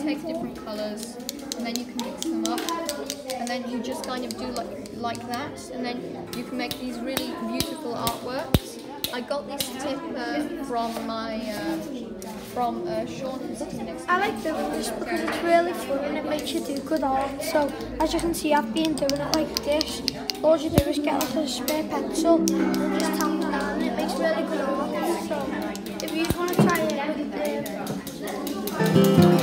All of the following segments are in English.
take different colours and then you can mix them up, and then you just kind of do like that, and then you can make these really beautiful artworks. I got this tip from my Sean's team. I like doing this because it's really fun and it makes you do good art. So as you can see, I've been doing it like this. All you do is get like a spare pencil and just tap it down, and it makes really good art. So if you want to try it with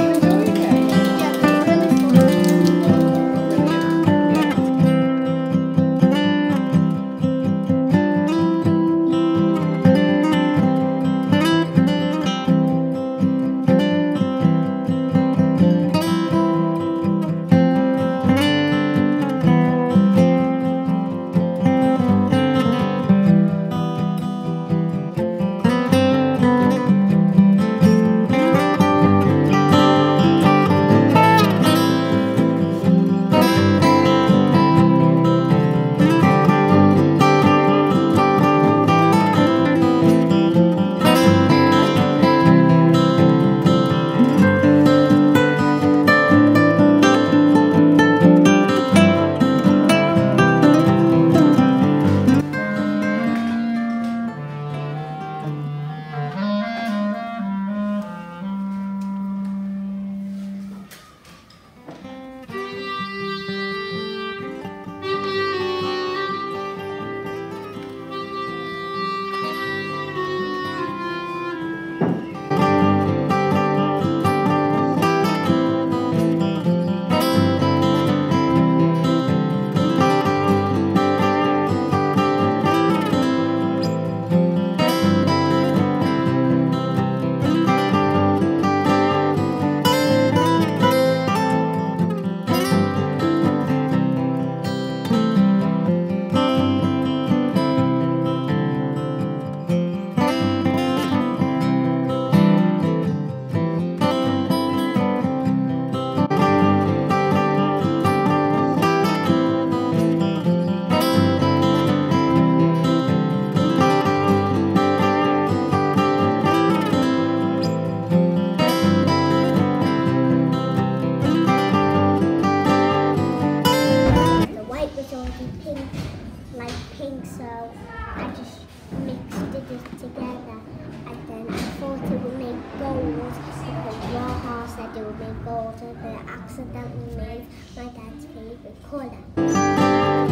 pink, so I just mixed it together, and then I thought it would make gold because Raha said it would make gold, and then I accidentally made my dad's favourite colour.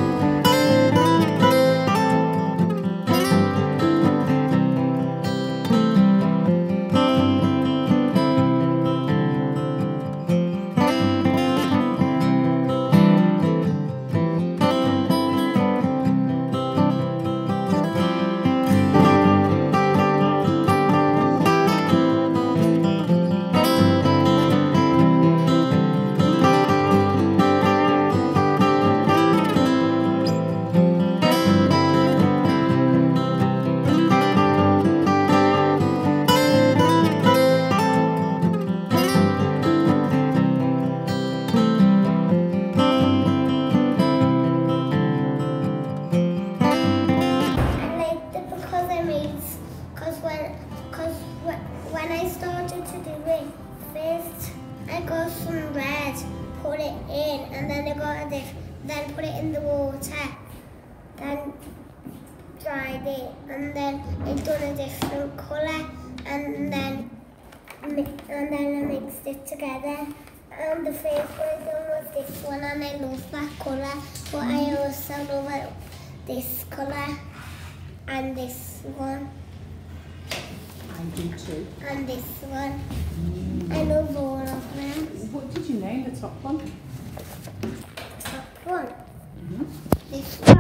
When I started to do it, first I got some red, put it in, and then I got then put it in the water, then dried it, and then it done a different colour, and then I mixed it together. And the first one I done was this one, and I love that colour, but I also love this colour and this one. I do too. And this one. I love all of them. What did you name the top one? Top one? Mm-hmm. This one.